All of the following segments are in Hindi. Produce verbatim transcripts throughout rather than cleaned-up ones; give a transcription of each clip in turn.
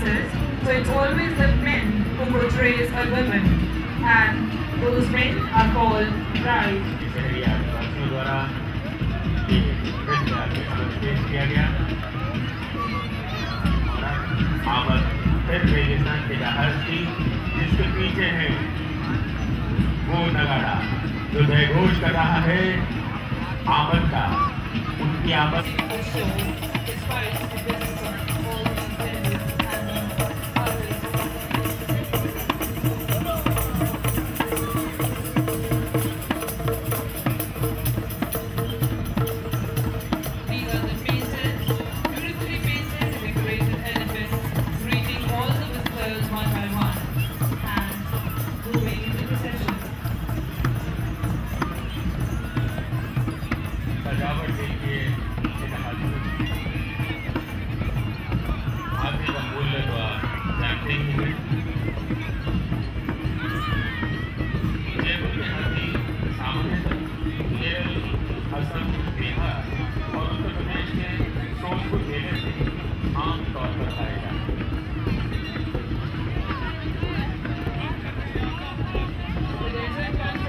pieces, so it's always the men who portrays a woman, and those men are called bride. फिर रेगिस्तान के जहाज की जिसके पीछे है वो नगाड़ा जो जयघोष कर रहा है आमद का, उनकी आमद।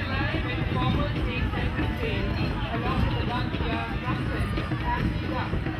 along with the gun, bracelets, and